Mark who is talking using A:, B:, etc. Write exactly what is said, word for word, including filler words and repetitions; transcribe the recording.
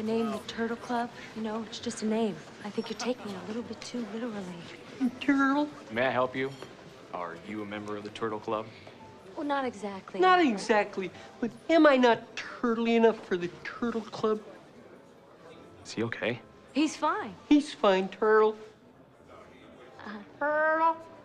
A: The name, the Turtle Club, you know, it's just a name. I think you're taking it a little bit too literally.
B: Turtle?
C: May I help you? Are you a member of the Turtle Club?
A: Well, not exactly.
B: Not exactly, but am I not turtly enough for the Turtle Club?
C: Is he okay?
A: He's fine.
B: He's fine, Turtle.
A: Uh,
B: Turtle.